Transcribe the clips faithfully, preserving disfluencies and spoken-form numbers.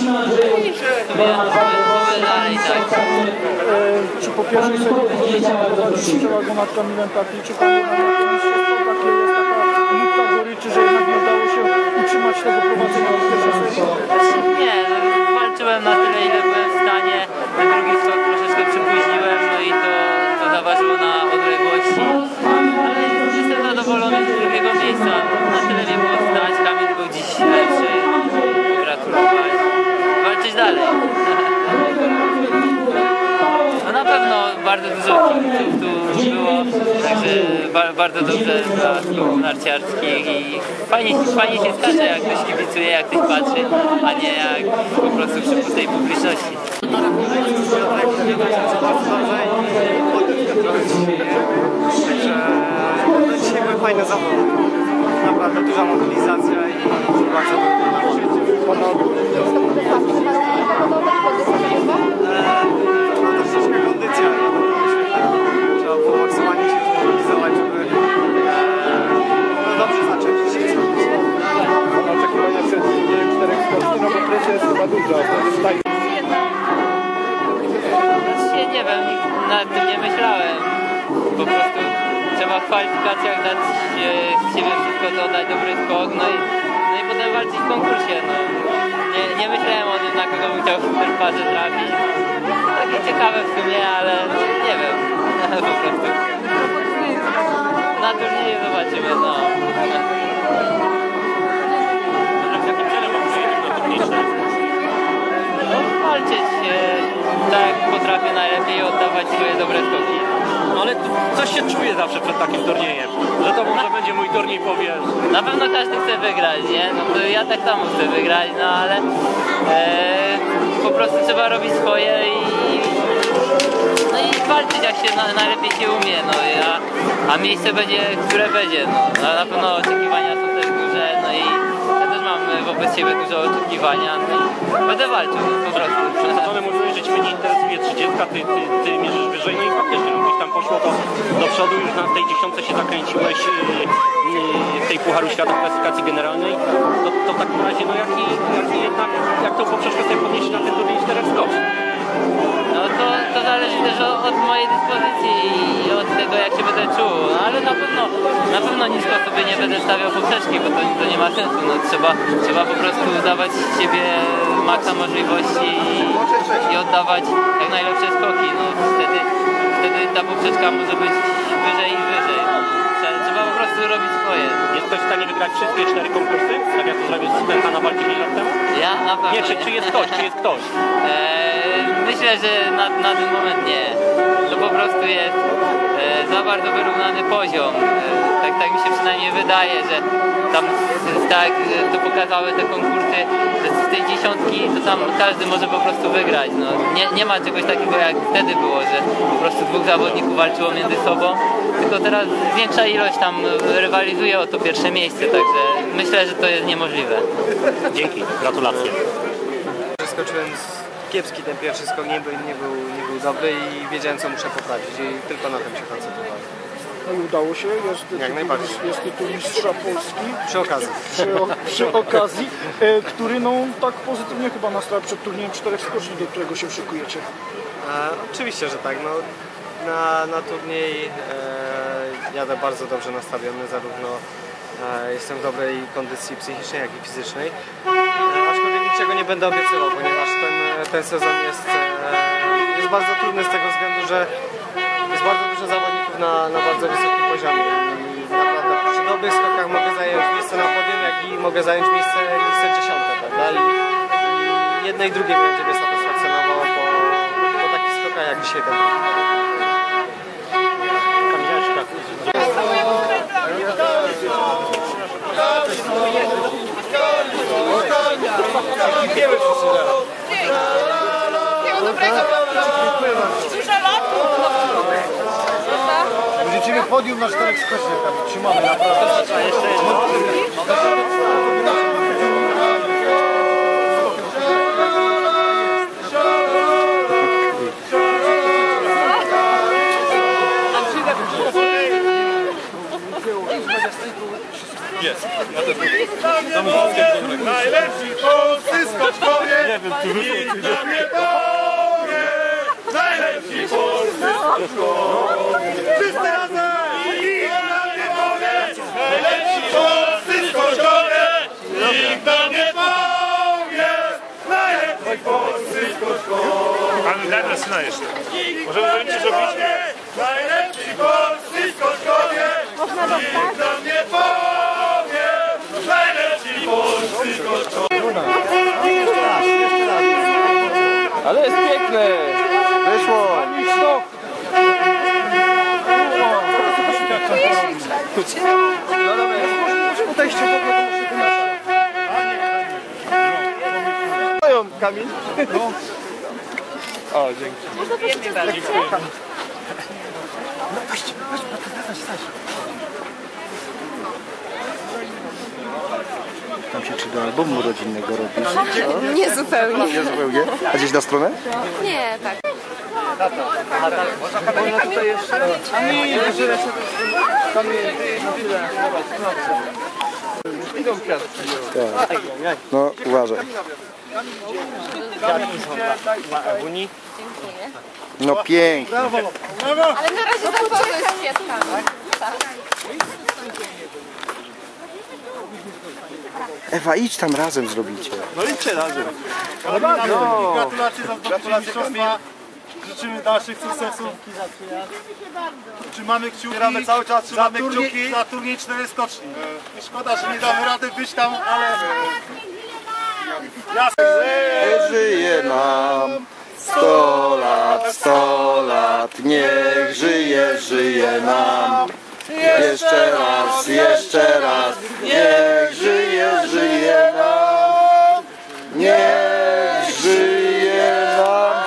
dalej, tak. Czy po pierwszej serii strzela go nad Kamilem taki, czy tam jednak jakieś takie jest taka nutka goryczy, że jednak nie udało się utrzymać tego prowadzenia w pierwszej serii? Nie, no, walczyłem na tyle, ile byłem w stanie. Ten drugi skok troszeczkę przypóźniłem, no i to, to zaważyło na odległości. Ale jestem zadowolony z drugiego miejsca. Na tyle nie było stać, Kamil był dziś lepszy. Gratulować. Walczyć dalej. No na pewno bardzo dużo kibiców tu było, także ba bardzo dobrze dla klubów narciarskich i fajnie, fajnie się skacze, jak ktoś kibicuje, jak ktoś patrzy, a nie jak po prostu przy pustej publiczności. Także dzisiaj były fajne zawody. Naprawdę duża mobilizacja i bardzo troszeczkę kondycja. Trzeba było maksymalnie się zmobilizować, żeby no, dobrze zacząć dzisiaj. Oczekiwania przed turniejem czterech skoczni, no bo presja jest chyba duża. Dzisiaj nie wiem, nad tym nie myślałem. Po prostu trzeba w kwalifikacjach dać z siebie wszystko, to dać dobry skok, no i, no i potem walczyć w konkursie. No. Nie, nie myślałem o tym, na kogo bym chciał w tej parze trafić. Takie ciekawe w sumie, ale nie wiem. Po prostu. Na turnieju zobaczymy, no. Jakim celem mam przyjechać na turniejsze? No, walczyć e, tak jak potrafię najlepiej, oddawać swoje dobre skoki. No ale tu coś się czuje zawsze przed takim turniejem, że to może będzie mój turniej, powiesz. Na pewno każdy chce wygrać, nie? No to ja tak samo chcę wygrać, no ale e, po prostu trzeba robić swoje i no i walczyć jak się na, najlepiej się umie, no a, a miejsce będzie, które będzie, no. No na pewno oczekiwania są też duże, no i ja też mam wobec siebie dużo oczekiwania, no i będę walczył, no, po prostu. One mówiły, że Ciebie nie interesuje trzydzieści, ty, ty, ty mierzysz wyżej, no i faktycznie, gdzieś tam poszło to do przodu, już na tej dziesiątce się zakręciłeś yy, yy, w tej Pucharu Świata w klasyfikacji generalnej, to, to w takim razie, no jaki, jaki jednak, jak to poprzeczkę sobie podnieść na ten turniej czterech skoczni? No to, to zależy też od, od mojej dyspozycji i od tego, jak się będę czuł, no ale na pewno, na pewno nisko sobie nie będę stawiał poprzeczki, bo to, to nie ma sensu, no trzeba, trzeba po prostu dawać z siebie maksa możliwości i, i oddawać jak najlepsze skoki, no wtedy, wtedy ta poprzeczka może być wyżej i wyżej, no. Trzeba po prostu robić swoje. Jest ktoś w stanie wygrać wszystkie cztery konkursy, tak jak to zrobił Stęka na walce lat temu? Ja na pewno nie. Czy, czy jest ktoś, czy jest ktoś? Eee, myślę, że na, na ten moment nie. To po prostu jest e, za bardzo wyrównany poziom. E, tak, tak mi się przynajmniej wydaje, że tam tak to pokazały te konkursy, że z tej dziesiątki to tam każdy może po prostu wygrać. No, nie, nie ma czegoś takiego jak wtedy było, że po prostu dwóch zawodników walczyło między sobą, tylko teraz większa ilość tam rywalizuje o to pierwsze miejsce, także myślę, że to jest niemożliwe. Dzięki, gratulacje. Skoczyłem kiepski ten pierwszy skok, nie był, nie, był, nie był dobry i wiedziałem, co muszę poprawić i tylko na tym się koncentrowałem. No i udało się, jest Jak tytuł, najbardziej. jest tytuł mistrza Polski. Przy okazji. Przy, przy okazji, e, który no tak pozytywnie chyba nastawia przed turniejem czterech skoczni, do którego się szykujecie. E, oczywiście, że tak. No, na, na turniej e, jadę bardzo dobrze nastawiony, zarówno e, jestem w dobrej kondycji psychicznej, jak i fizycznej. E, aczkolwiek niczego nie będę obiecywał, ponieważ ten, ten sezon jest, e, jest bardzo trudny z tego względu, że jest bardzo dużo zawodników na, na bardzo wysokim poziomie. I naprawdę przy dobrych skokach mogę zająć miejsce na podium, jak i mogę zająć miejsce, miejsce dziesiąte, prawda? I, i jedne i drugie będzie mnie satysfakcjonowało po, po takich skokach jak dzisiaj ten. Życzymy podium na czterech skoczniach, tam trzymamy naprawdę. Jest. Ja też najlepsi polscy skoczkowie! Nie wiem, Nikt nam nie powie, najlepsi polscy skoczkowie. Wszyscy razem! Nikt nam nie powie, najlepsi polscy skoczkowie. Nikt nam nie powie, najlepsi polscy skoczkowie. Mamy daj na syna jeszcze. Możemy zrobić coś zrobić? Najlepsi polscy skoczkowie. Nikt nam nie powie, najlepsi polscy skoczkowie. Ale jest piękny! Wyszło! Stop! No dobra, Tutaj jeszcze w ogóle mają Kamil. O, dzięki. Tam się czy do albumu rodzinnego robisz? Nie zupełnie. Nie zupełnie. A gdzieś na stronę? Nie, tak. No, uważaj. W Unii. No pięknie. Ale na razie zapoznaj z kwiatkami. Ewa, idź tam razem zrobicie. No idźcie razem. No. Gratulacje za zdobycie mistrzostwa. Życzymy dalszych sukcesów. Trzymamy kciuki. Trzymamy cały czas, trzymamy za turniej, kciuki za turniej cztery skoczni. I szkoda, że nie damy rady być tam, ale... Niech żyje nam sto lat, sto lat. Niech żyje, żyje nam. Jeszcze raz, jeszcze raz. Niech żyje, żyje nam. Niech żyje nam.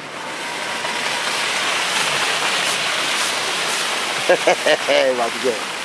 Hehehe, ładnie.